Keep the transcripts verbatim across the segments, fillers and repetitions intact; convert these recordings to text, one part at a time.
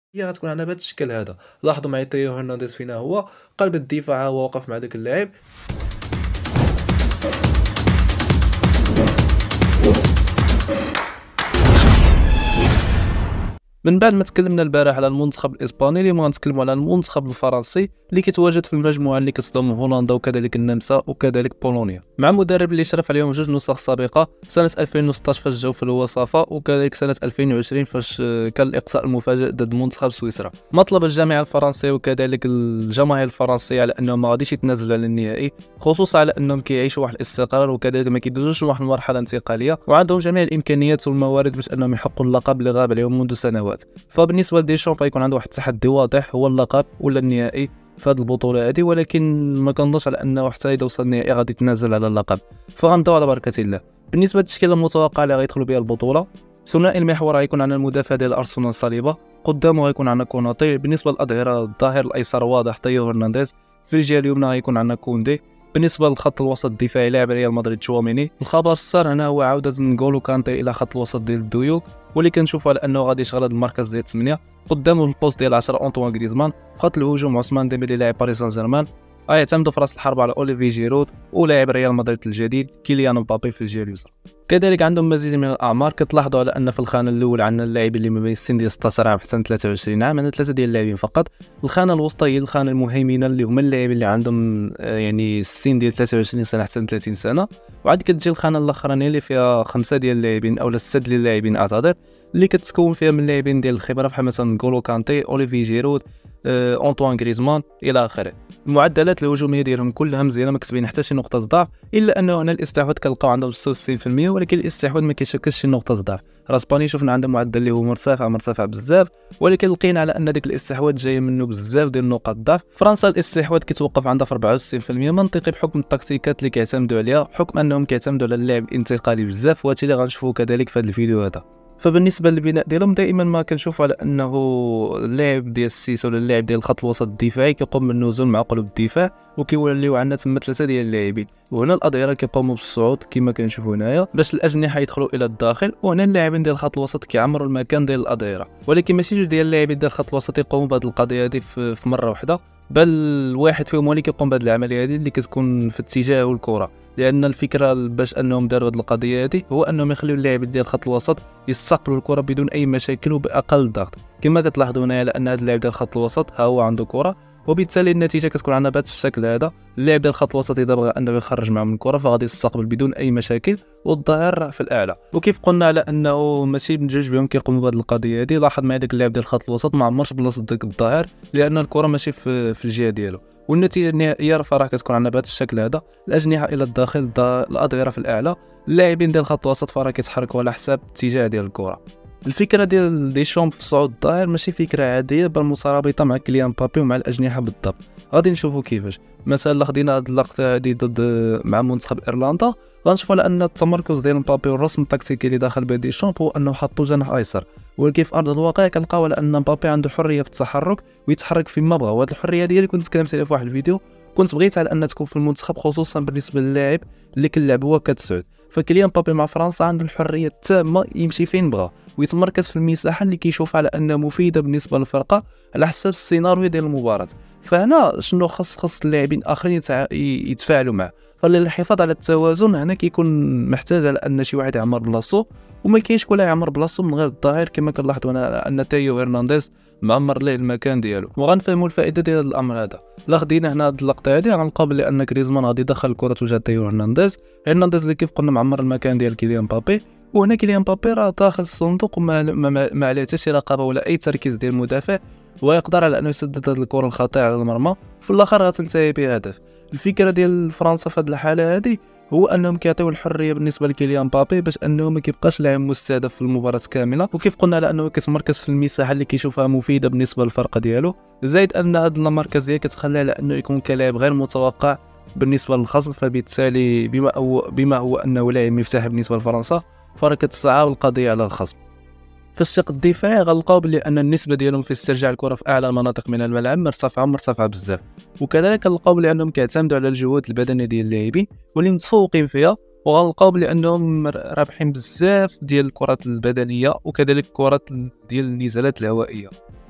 هي غتكون عندها بهذا الشكل هذا. لاحظوا معايا تيو هرنانديز فينا هو قلب الدفاع، هو وقف مع ذاك اللاعب. من بعد ما تكلمنا البارح على المنتخب الاسباني، اليوم غنتكلموا على المنتخب الفرنسي اللي كيتواجد في المجموعه اللي كتضم هولندا وكذلك النمسا وكذلك بولونيا، مع مدرب اللي شرف عليهم جوج نسخ سابقه، سنه ألفين وستطاش فاش جاو في الوصافه، وكذلك سنه ألفين وعشرين فاش كان الاقصاء المفاجئ ضد منتخب سويسرا. مطلب الجامعه الفرنسيه وكذلك الجماهير الفرنسيه على انهم ما غاديش يتنازلوا على النهائي، خصوصا على انهم كيعيشوا واحد الاستقرار وكذلك ما كيدوزوش واحد المرحله انتقاليه، وعندهم جميع الامكانيات والموارد باش انهم يحققوا اللقب اللي غاب عليهم منذ سنوات. فبالنسبه لديشامب غيكون عنده واحد التحدي واضح، هو اللقب ولا النهائي في هذه البطوله هذه، ولكن ما كنظنش على انه حتى اذا وصل النهائي غادي يتنازل على اللقب، فغنبداو على بركه الله. بالنسبه للتشكيله المتوقعه اللي غيدخلوا بها البطوله، ثنائي المحور غيكون عندنا المدافع ديال ارسنال صليبه، قدامه غيكون عندنا كوناتي. بالنسبه للاظهره الظهير الايسر واضح تيو هرنانديز، في الجهه اليمنى غيكون عندنا كوندي. بالنسبه للخط الوسط الدفاعي لاعب ريال مدريد تشواميني. الخبر السار هنا هو عوده نغولو كانتي الى خط الوسط ديال الديوك، واللي كنشوفوا على انه غادي يشغل هذا المركز ديال ثمانية. قدامه البوست ديال عشرة أنطوان غريزمان. خط الهجوم عثمان ديمبلي لاعب باريس سان جيرمان، غيعتمدوا في راس الحرب على اوليفي جيرود ولاعب ريال مدريد الجديد كيليان مبابي في الجهه اليسرى. كذلك عندهم مزيج من الاعمار، كتلاحظوا على ان في الخانه الاولى عندنا اللاعبين اللي ما بين السن ديال ستطاش عام حتى ثلاثة وعشرين عام، عندنا ثلاثه ديال اللاعبين فقط. الخانه الوسطى هي الخانه المهيمنه اللي هما اللاعبين اللي عندهم يعني السن ديال ثلاثة وعشرين سنه حتى ثلاثين سنه، وعاد كتجي الخانه الاخرانيه اللي فيها خمسه ديال اللاعبين او سته ديال اللاعبين اعتذر، اللي كتكون فيها من اللاعبين ديال الخبره بحال مثلا نغولو كانتي، اوليفي جيرود، آه، أنطوان غريزمان الى اخره. المعدلات الهجوميه ديالهم كلها مزيانه، ما كتبين حتى شي نقطه ضعف، الا انه هنا الاستحواذ كنلقاو عندهم ستة وستين بالمئة، ولكن الاستحواذ ما كيشكلش شي نقطه ضعف. راسباني شفنا عنده معدل اللي هو مرتفع مرتفع بزاف، ولكن لقينا على ان ديك الاستحواذ جاي منه بزاف ديال نقاط الضعف. فرنسا الاستحواذ كيتوقف عندها في أربعة وستين بالمئة، منطقي بحكم التكتيكات اللي كيعتمدوا عليها، حكم انهم كيعتمدوا على اللعب الانتقالي بزاف، وهادشي اللي غنشوفوه كذلك في هذا الفيديو هذا. فبالنسبه للبناء ديالهم دائما ما كنشوف على انه اللاعب ديال السيس ولا اللاعب ديال الخط الوسط الدفاعي كيقوم بالنزول مع قلوب الدفاع، وكيوليو عندنا تما ثلاثه ديال اللاعبين، وهنا الاظهره كيقوموا بالصعود كما كنشوفوا هنايا باش الاجنحه يدخلوا الى الداخل، وهنا اللاعبين ديال الخط الوسط كيعمروا المكان ديال الاظهره، ولكن ماشي جوج ديال اللاعبين ديال الخط الوسط يقوموا بهذه القضيه هذه في مره واحده، بل واحد فيهم هو اللي كيقوم بهذه العمليه هذه اللي كتكون في اتجاه الكره. لان الفكره باش انهم داروا هذه القضيه هذه هو انهم يخليو اللاعبين ديال خط الوسط يستقبلوا الكره بدون اي مشاكل وباقل ضغط، كما كتلاحظوا هنا على ان هذا اللاعب ديال خط الوسط ها هو عنده كره، وبالتالي النتيجه كتكون عندنا بهذا الشكل هذا. اللاعب ديال خط الوسط اذا بغى انه يخرج معهم الكره فغادي يستقبل بدون اي مشاكل، والظهير في الاعلى. وكيف قلنا على انه ماشي من جوج بهم كيقوموا بهذه القضيه هذه، لاحظ معايا داك اللاعب ديال خط الوسط ما عمرش بلاصه داك الظهير لان الكره ماشي في, في الجهه ديالو، والنتيجه النهائيه فراه كتكون عندنا بهذا الشكل هذا. الاجنحه الى الداخل، الاظهره في الاعلى، اللاعبين ديال خط الوسط فراه كيتحركوا على حساب الاتجاه ديال الكره. الفكره ديال ديشامب في الصعود الظاهر ماشي فكره عاديه، بل مترابطه مع كيليان مبابي ومع الاجنحه بالضبط. غادي نشوفوا كيفاش. مثلا خدينا هذه اللقطه هذه ضد مع منتخب ايرلندا، غنشوفوا على ان التمركز ديال مبابي والرسم التكتيكي اللي داخل به ديشامب هو انه حطوا جناح ايسر، ولكن في ارض الواقع كنلقاو على ان مبابي عنده حريه في التحرك ويتحرك فيما بغى، وهذه الحريه ديالي كنت تكلمت عليها في واحد الفيديو، كنت بغيت على ان تكون في المنتخب خصوصا بالنسبه للاعب اللي كيلعب هو كتسعود. فكيليان مبابي مع فرنسا عنده الحريه التامه يمشي فين بغى ويتمركز في المساحه اللي كيشوف على انها مفيده بالنسبه للفرقه على حسب السيناريو ديال المباراه. فهنا شنو خاص خاص اللاعبين الاخرين يتع... يتفاعلوا معه، فللحفاظ على التوازن هنا كيكون محتاج على ان شي واحد يعمر بلاصتو، وما كاينش كل يعمر بلاصتو من غير الظاهر، كما كنلاحظوا انا ان تيو هرنانديز معمر ليه المكان ديالو. وغنفهموا الفائده ديال الامر هذا. لا خدينا هنا هاد اللقطه هذه غنلقاو بلي ان غريزمان غادي يدخل الكره توجه تيو هرنانديز، هرنانديز اللي كيف قلنا معمر المكان ديال كيليان مبابي، وهنا كيليان مبابي راه داخل الصندوق وما ما, ما عليه حتى شي رقابه ولا اي تركيز ديال المدافع، ويقدر على انه يسدد هذه الكره الخطيره على المرمى، في الاخر غتنتهي بهدف. الفكره ديال فرنسا في هذه الحاله هذه هو انهم كيعطيو الحريه بالنسبه لكيليان مبابي باش انه ما كيبقاش لاعب مستهدف في المباراه كامله، وكيف قلنا على انه كيتمركز في المساحه اللي كيشوفها مفيده بالنسبه للفرقه ديالو، زائد ان هذه المركزيه كتخليه على انه يكون كلاعب غير متوقع بالنسبه للخصم، فبالتالي بما هو بما هو انه لاعب مفتاح بالنسبه لفرنسا فراه كتصعب القضيه على الخصم. في الشق الدفاعي غنلقاو بلي ان النسبه ديالهم في استرجاع الكره في اعلى المناطق من الملعب مرتفعه مرتفعه بزاف، وكذلك غنلقاو بلي انهم كيعتمدوا على الجهود البدنيه ديال اللاعبين واللي متفوقين فيها، وغنلقاو بلي انهم رابحين بزاف ديال الكرات البدنيه وكذلك الكرات ديال النزالات الهوائيه.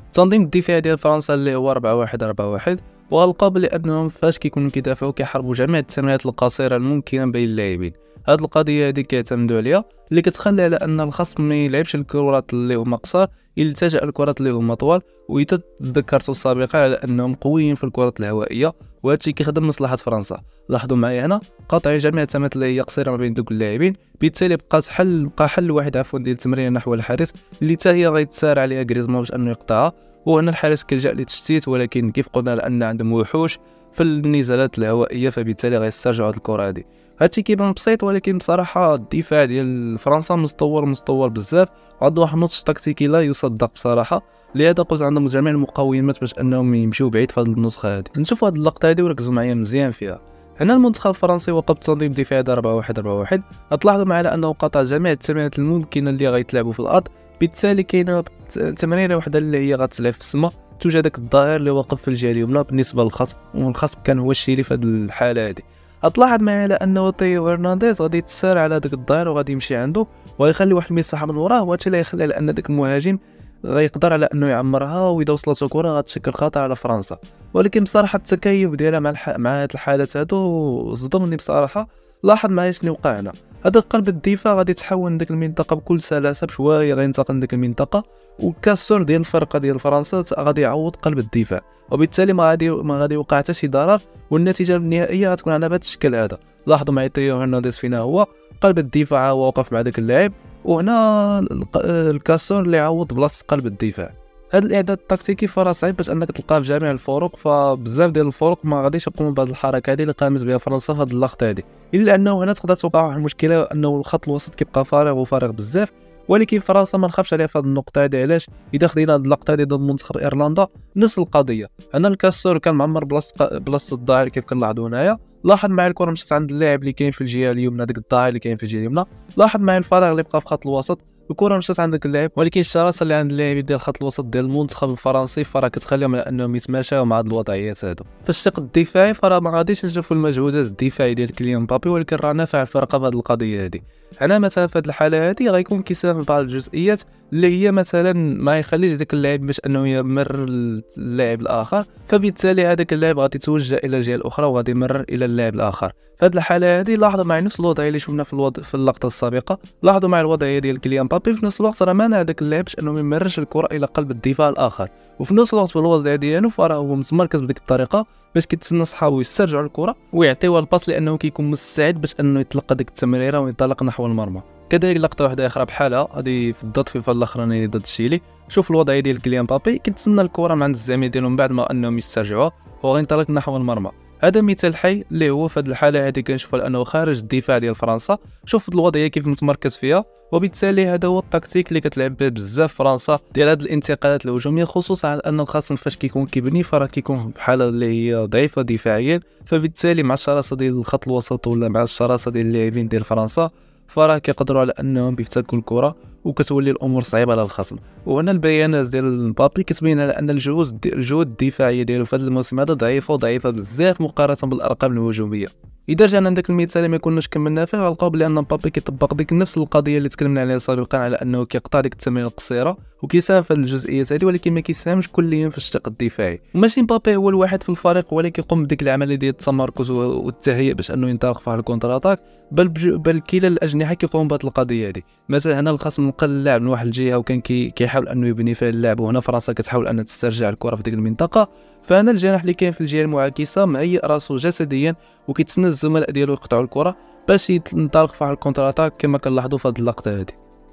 التنظيم الدفاعي ديال فرنسا اللي هو أربعة واحد أربعة واحد، والقاب لانهم فاش كيكونوا كيدافعوا كيحاربوا جميع التمريرات القصيره الممكنه بين اللاعبين. هاد القضيه هادي كيعتمدوا عليها اللي كتخلي على ان الخصم ما يلعبش الكرات اللي هما قصار، يلتجئ الكرات اللي هما طوال. واذا تذكرتوا سابقا على انهم قويين في الكرات الهوائيه، وهادشي كيخدم مصلحه فرنسا. لاحظوا معايا هنا قطع جميع التمريرات اللي هي قصيره ما بين دوك اللاعبين، بالتالي بقات حل بقى حل واحد عفوا ديال التمريره نحو الحارس اللي حتى هي غيتسارع عليها غريزمان باش انه يقطعها. وهنا الحارس كيلجا للتشتيت، ولكن كيف قلنا لان عندهم وحوش في النزالات الهوائيه، فبالتالي غيسترجعوا هاد الكره هادي. هادشي كيبان بسيط، ولكن بصراحه الدفاع ديال فرنسا مستور مستور بزاف، وعنده واحد النضج تكتيكي لا يصدق بصراحه. لهذا قلت عندهم جميع المقومات باش انهم يمشيو بعيد في هذه النسخه هذه. نشوفوا هذه اللقطه هذه وركزوا معايا مزيان فيها. هنا المنتخب الفرنسي وقف تنظيم دفاعي أربعة واحد أربعة واحد، تلاحظوا معايا على انه قطع جميع التمريرات الممكنه اللي غيتلعبوا في الارض. بالتالي كاينه تمريره وحده اللي هي غتلعب في السماء، توجد داك الظاهر اللي واقف في الجهه اليمنى بالنسبه للخصم، والخصم كان هو الشيلي في هذه الحاله هذه. غتلاحظ معايا على انه تيو هرنانديز غادي يتسارع على داك الظاهر وغادي يمشي عنده ويخلي واحد المساحه من وراه، وهذا اللي يخلي على ان داك المهاجم غيقدر على انه يعمرها، واذا وصلت الكره غتشكل خطر على فرنسا. ولكن بصراحه التكيف ديالها مع الح... مع هاد الحالات هادو صدمني بصراحه. لاحظ معايا شنو وقع هنا. هذا قلب الدفاع غادي تحول لديك المنطقه بكل سلاسه، بشويه غينتقل لديك المنطقه، والكسر ديال الفرقه ديال فرنسا غادي يعوض قلب الدفاع، وبالتالي ما غادي ما غادي يوقع حتى شي ضرر، والنتيجه النهائيه غتكون على بهذا الشكل هذا. لاحظوا معايا تيو هرنانديز فينا هو قلب الدفاع هو وقف مع داك اللاعب، وهنا الكاسور اللي عوض بلاصه قلب الدفاع. هذا الاعداد التكتيكي فرا صعيب باش انك تلقاه في جميع الفرق، فبزاف ديال الفرق ما غاديش يقوموا بهذه الحركه هذه اللي قامت بها فرنسا في هذه اللقطه هذه، الا انه هنا تقدر توقع واحد المشكله انه الخط الوسط كيبقى فارغ وفارغ بزاف. ولكن فرنسا ما نخافش عليها في هذه النقطه هذه. علاش؟ اذا خدينا هذه اللقطه هذه ضد منتخب ايرلندا نفس القضيه. هنا الكاسور كان معمر بلاصه بلاصه الظاهر كيف كنلاحظوا هنايا. لاحظ معايا الكره مشات عند اللاعب اللي كاين في الجهه اليمنى، داك الظاهر اللي كاين في الجهه اليمنى. لاحظ معايا الفراغ اللي بقى في خط الوسط، الكره مشات عند داك اللاعب، ولكن الشراسه اللي عند اللاعب ديال خط الوسط ديال المنتخب الفرنسي فرا كتخليهم على انهم يتماشاو مع هاد الوضعيات هادو. في الشق الدفاعي فرا ما غاديش نشوفوا المجهودات الدفاعيه ديال كيليان مبابي، ولكن راه نافع الفرقه بهاد القضيه هادي. هنا مثلا في هاد الحاله هادي غيكون كيساهم في بعض الجزئيات اللي هي مثلا ما يخليش داك اللاعب باش انه يمرر اللاعب الاخر، فبالتالي هذاك اللاعب غادي يتوجه الى الجهه الاخرى وغادي يمرر الى اللاعب الاخر. في هذه الحاله هذه لاحظوا معي نفس الوضعيه اللي شفنا في الوضع في اللقطه السابقه. لاحظوا معي الوضعيه ديال كيليان مبابي في نفس الوقت راه مانع هذاك اللاعب باش انه ما يمررش الكره الى قلب الدفاع الاخر، وفي نفس الوقت في الوضعيه ديالو فراه هو متمركز بديك الطريقه باش كيتسنى صحابو يسترجعوا الكره ويعطيوها الباس، لانه كيكون مستعد باش انه يتلقى ديك التمريره وينطلق نحو المرمى. كذلك لقطه واحده اخرى بحالها هذه في التطفيفه الاخرانيه ضد الشيلي. شوف الوضعيه ديال كيليان مبابي كيتسنى الكره من عند الزميل ديالهم بعد ما انهم يسترجعوها وغينطلق نحو المرمى. هذا مثال حي اللي هو في هذه الحاله هذه كنشوفوا انه خارج الدفاع ديال فرنسا. شوف الوضعيه كيف متمركز فيها، وبالتالي هذا هو التكتيك اللي كتلعب به بزاف فرنسا ديال هذه الانتقالات الهجوميه، خصوصا على ان الخصم فاش كيكون كيبني فراه كيكون في حاله اللي هي ضعيفه دفاعيا، فبالتالي مع الشراسه ديال الخط الوسط ولا مع الشراسه ديال اللاعبين ديال فرنسا فراه كيقدروا على انهم يفتكوا الكره وكتولي الامور صعيبه على الخصم. وهنا البيانات ديال مبابي كتبين على ان الجهود الجهود الدفاعيه ديالو في هذا الموسم هذا ضعيفه وضعيفه بزاف مقارنه بالارقام الهجوميه. اذا جانا عندك المثال ما كناش كملنا فيه غنلقاو بلي ان مبابي كيطبق ديك نفس القضيه اللي تكلمنا عليها سابقا على انه كيقطع ديك التمريره القصيره وكيساهم في الجزئيات هذه، ولكن ما كيساهمش كليا في الشق الدفاعي. وماشي مبابي هو الواحد في الفريق ولكن كيقوم بديك العمليه ديال التمركز والتهيئ باش انه ينطلق في الكونتر اتاك، بل بل كلا الاجنحه كيقوم بهذه القضيه هذه. مثلا هنا الخصم نقل اللاعب من واحد الجهه وكان كي كيحاول انه يبني فيها اللعب، وهنا فرنسا كتحاول انها تسترجع الكره في ديك المنطقه. فهنا الجناح اللي كاين في الجهه المعاكسه مهيئ راسو جسديا وكيتسنى الزملاء ديالو يقطعوا الكره باش ينطلق في الكونتر اتاك كما كنلاحظوا في هذه اللقطه هذه.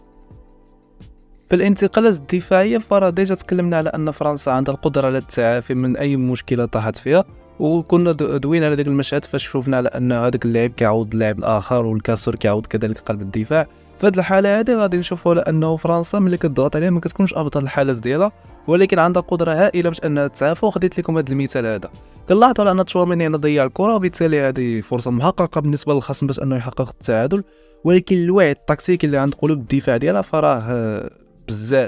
في الانتقالات الدفاعيه فرا ديجا تكلمنا على ان فرنسا عندها القدره على التعافي من اي مشكله طاحت فيها، وكنا دوينا على داك المشهد فاش شوفنا على ان هذاك اللاعب كيعوض اللاعب الاخر والكاسور كيعوض كذلك قلب الدفاع. في هذه الحاله هذه غادي نشوفوا على انه فرنسا ملي كتضغط عليها ما كتكونش افضل الحالات ديالها، ولكن عندها قدره هائله باش انها تعافى. وخديت لكم هذا المثال هذا، كنلاحظوا على ان تشواميني هنا ضيع الكره، وبالتالي هذه فرصه محققه بالنسبه للخصم باش انه يحقق التعادل. ولكن الوعي التكتيكي اللي عند قلوب الدفاع ديالها فراه بزاف.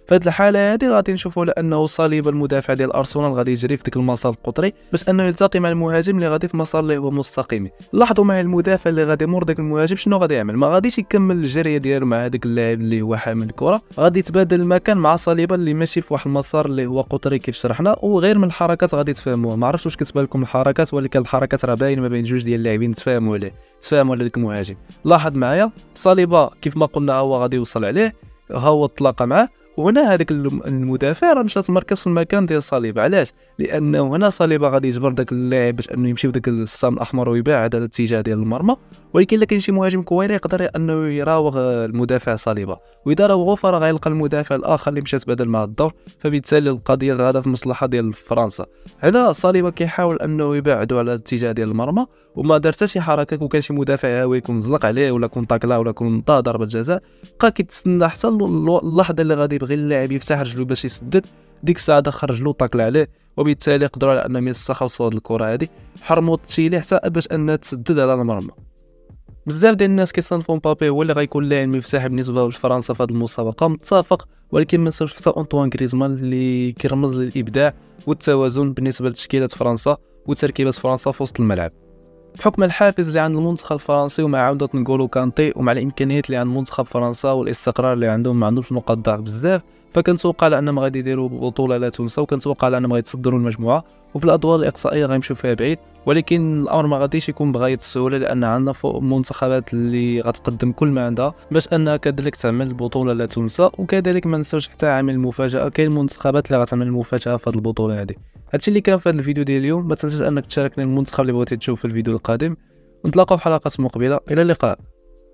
في هذه الحاله هذه غادي نشوفوا لانه صليبا المدافع ديال ارسنال غادي يجري في ديك المسار القطري باش انه يلتقي مع المهاجم اللي غادي في مسار اللي هو مستقيم. لاحظوا معايا المدافع اللي غادي يمر داك المهاجم شنو غادي يعمل، ما غاديش يكمل الجريه ديالو مع هذاك اللاعب اللي هو حامل الكره، غادي يتبادل المكان مع صليبا اللي ماشي في واحد المسار اللي هو قطري كيف شرحنا، وغير من الحركات غادي تفهموها. ما عرفتش واش كتبان لكم الحركات، ولكن الحركات راه باين ما بين جوج ديال اللاعبين تفاهموا عليه تفاهموا على داك المهاجم. لاحظ معايا صليبا كيف ما قلنا هو غادي يوصل عليه، ها هو تلاقى معاه، وهنا هذاك المدافع راه مشى تمركز في المكان ديال صليبا. علاش؟ لانه هنا صليبا غادي يجبر داك اللاعب باش انه يمشي في داك السام الاحمر ويباعد على الاتجاه ديال المرمى، ولكن الا كاين شي مهاجم كويري يقدر انه يراوغ المدافع صليبا، واذا راوغو فراه غيلقى المدافع الاخر اللي مشى تبادل مع الدور، فبالتالي القضيه هذا في المصلحه ديال فرنسا. هنا صليبا كيحاول انه يبعدو على الاتجاه ديال المرمى وما دار حتى شي حركه، وكان شي مدافع هاوي يكون زلق عليه ولا كون طاكلا ولا كون طا ضربه جزاء، بقى كيتسنى حتى اللحظه اللي غادي يبغي اللاعب يفتح رجلو باش يسدد، ديك الساعه دخل رجلو طاكل عليه، وبالتالي قدروا على انهم يستخلصوا هذه الكره هذه، حرموا التشيلي حتى باش انها تسدد على المرمى. بزاف ديال الناس كيصنفوا مبابي هو اللي غيكون لاعب مفتاح بالنسبه لفرنسا في هذه المسابقه، متفق، ولكن ما نساوش حتى انطوان غريزمان اللي كيرمز للابداع والتوازن بالنسبه لتشكيله فرنسا وتركيبه فرنسا في وسط الملعب. بحكم الحافز اللي عند المنتخب الفرنسي ومع عودة نقولو كانتي ومع الامكانيات اللي عند منتخب فرنسا والاستقرار اللي عندهم، ما عندهمش نقاط ضعف بزاف، فكنتوقع على انهم غادي يديروا بطوله لا تنسى، وكنتوقع على انهم غيتصدروا المجموعه وفي الادوار الاقصائيه غيمشيو فيها بعيد، ولكن الامر ما غاديش يكون بغايه السهوله لان عندنا فوق منتخبات اللي غتقدم كل ما عندها باش انها كذلك تعمل بطوله لا تنسى. وكذلك ما نساوش حتى عامل المفاجاه، كاين منتخبات اللي غتعمل المفاجاه في هذه البطوله هذه. هادشي اللي كان في هذا الفيديو ديال اليوم، ما تنساش انك تشاركني المنتخب اللي بغيتي تشوف في الفيديو القادم، ونتلاقاو في حلقات مقبله، الى اللقاء.